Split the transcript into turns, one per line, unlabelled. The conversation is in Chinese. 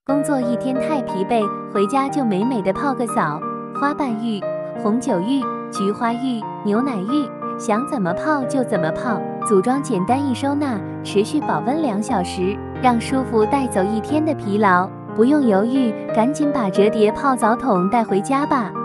工作一天太疲惫，回家就美美的泡个澡，花瓣浴、红酒浴、菊花浴、牛奶浴，想怎么泡就怎么泡。组装简单易收纳，持续保温2小时，让舒服带走一天的疲劳。不用犹豫，赶紧把折叠泡澡桶带回家吧。